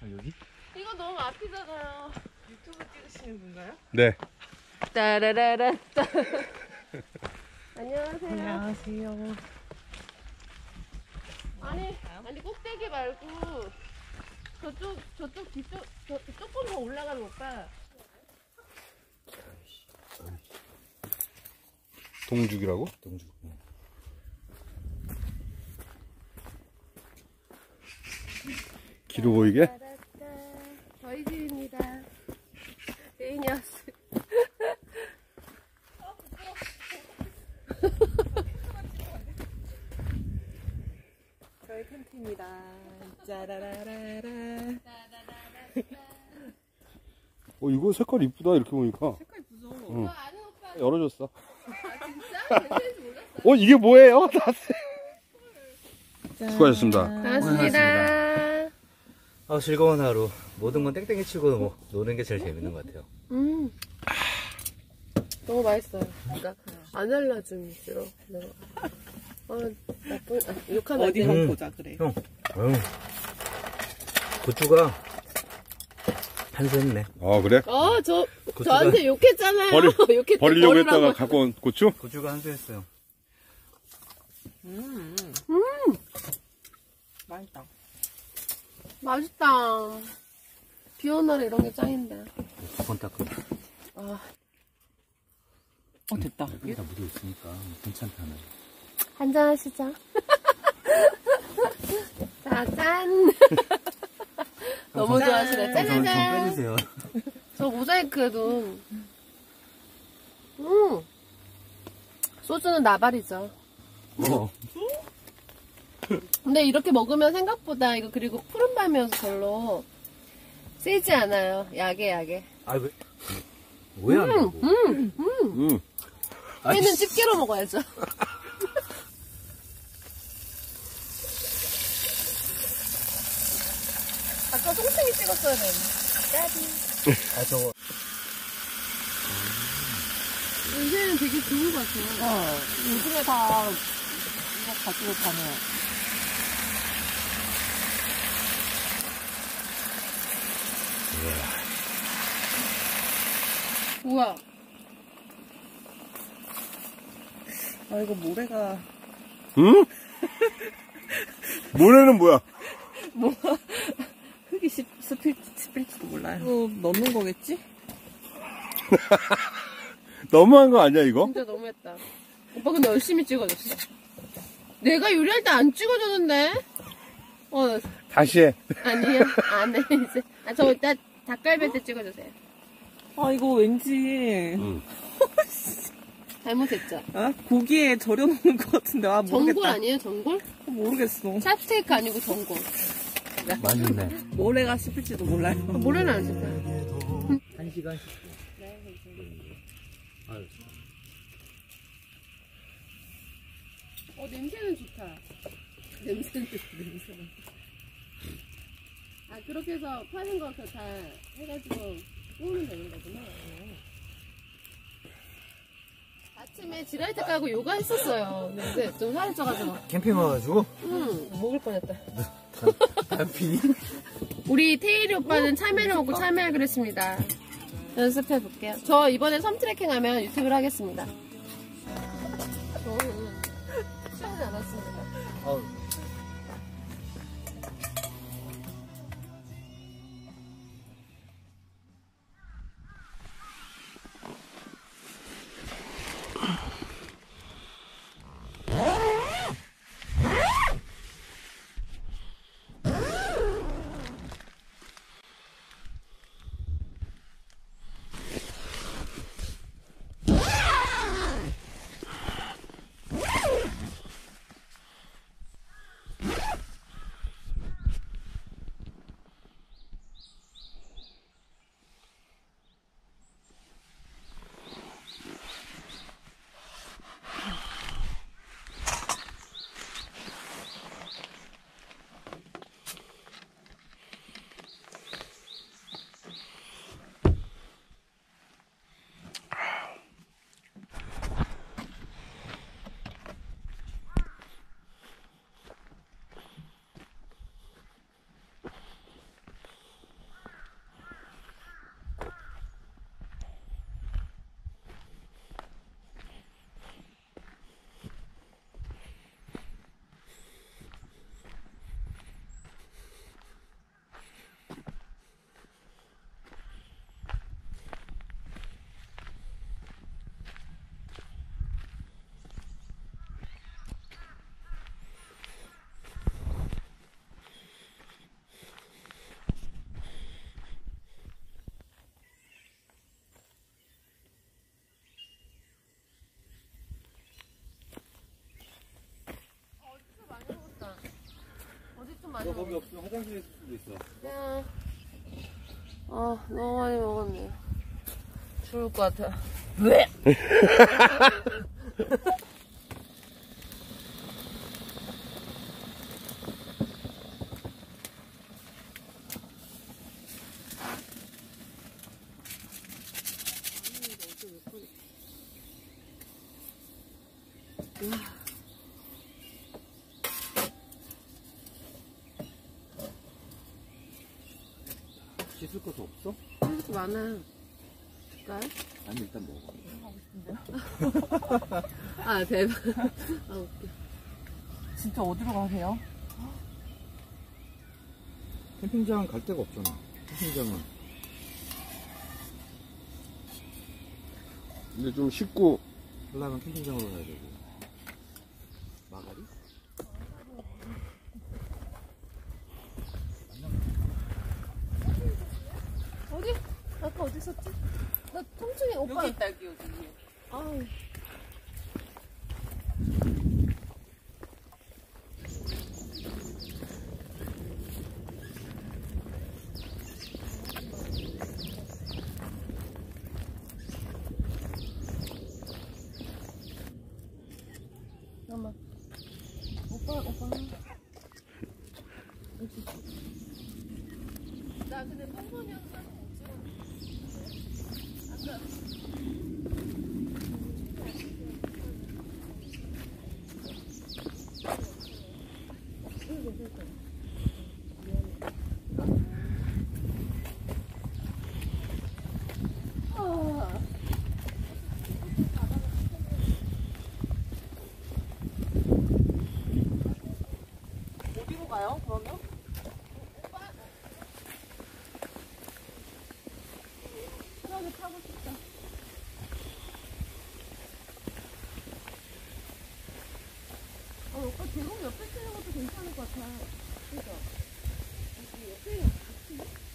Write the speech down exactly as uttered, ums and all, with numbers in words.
여기? 이거 너무 앞이잖아요. 유튜브 찍으시는 건가요? 네. 따라라라따. 안녕하세요. 안녕하세요. 아니, 아니 꼭대기 말고 저쪽, 저쪽 뒤쪽, 저, 조금 더 올라가는 오빠. 동죽이라고? 동죽. 길어 보이게? 저희 집입니다. 애인이 왔어요. 저희 텐트입니다. 짜라라라라. 어 이거 색깔 이쁘다 이렇게 보니까. 색깔 이쁘죠? 응. 아는 오빠. 열어줬어. 아 진짜? 괜찮은지 몰랐어요. 어 이게 뭐예요? 수고하셨습니다. 고맙습니다. 아, 즐거운 하루. 모든 건 땡땡이 치고 뭐, 노는 게 제일 재밌는 것 같아요. 음. 너무 맛있어요. 그러니까 안 알려주면 싫어. 내가. 아 나쁜. 아, 욕하면 안 어디 돼. 한번 음. 보자 그래. 형, 어휴. 고추가 한샘네. 아 그래? 어, 저, 고추가- 저한테 욕했잖아요. 버리, 욕했, 버리려고 버리라고. 했다가 갖고 온 고추? 고추가 한샘했어요. 음, 음, 맛있다. 맛있다. 비 오는 날에 이런 게 짱인데. 두번 닦고. 아, 어 됐다. 여기다 묻어 있으니까 괜찮다네. 한잔 하시죠. 자, 짠. 너무 좋아하시네. 좀, 좀 짠짠짠. 빼주세요. 저 모자이크도. 음. 소주는 나발이죠. 어. 근데 이렇게 먹으면 생각보다 이거 그리고 푸른 밤이어서 별로 세지 않아요. 약에 약에. 아, 왜? 왜 안 먹어? 음, 음. 응. 회는 집게로 먹어야죠. 아까 송팽이 찍었어야 되는데. 까비. 아, 저거. 요새는 되게 좋은 것 같아요. 어, 요즘에 다 이거 가지고 다녀요. 우와. 아 이거 모래가 응? 모래는 뭐야? 뭐 흙이 씹, 씹힐, 씹힐지도 몰라요. 이거 넣는 거겠지? 너무한 거 아니야 이거? 진짜 너무했다. 오빠 근데 열심히 찍어줬어. 내가 요리할 때 안 찍어줬는데? 어, 다시 해. 아니요. 안 해, 이제. 아, 저 이따 닭갈비 할 때 찍어주세요. 아 이거 왠지 응. 잘못했죠? 아, 고기에 절여 먹는 것 같은데 아 모르겠다. 전골 아니에요, 전골? 모르겠어. 찹스테이크 아니고 전골. 맛있네. 모래가 씹힐지도 몰라요. 모래는 안 씹혀요. 한 시간 십 분. 아유, 어, 냄새는 좋다. 냄새는 좋다, 냄새는. 아, 그렇게 해서 파는 거 다 해가지고 구우면 되는 거구나. 아침에 지라이트 까고 요가 했었어요. 근데 좀 살이 쪄가지고. 캠핑 와가지고? 응, 먹을 뻔했다. 캠핑이? 우리 태일이 오빠는 참외를 먹고 참외하기로 했습니다. 연습해볼게요. 저 이번에 섬 트레킹 하면 유튜브를 하겠습니다. 저는 취하지 않았습니다. 아우. 겁이 없으면 화장실에 있을 수도 있어. 그냥 아 너무 많이 먹었네. 죽을 것 같아. 왜? 씻을 것도 없어? 이렇게 많아. 줄까요? 아니 일단 먹어. 아 대박. 아 웃겨. 진짜 어디로 가세요? 캠핑장 갈 데가 없잖아. 캠핑장은. 근데 좀 씻고 하려면 캠핑장으로 가야 되고. 마가리? 어디? 아까 어디 있었지? 나 통증이 오빠. 여기 있다, 여기, 여기. 아우. 잠깐만. 오빠, 오빠. 나 근데 평소년 사진 못 찍었는데. 아까. 어디로 가요, 그러면? 편하게 타고 싶다. 아, 오빠 계곡 옆에 쓰는 것도 괜찮을 것 같아. 그죠? 여기 옆에 같이?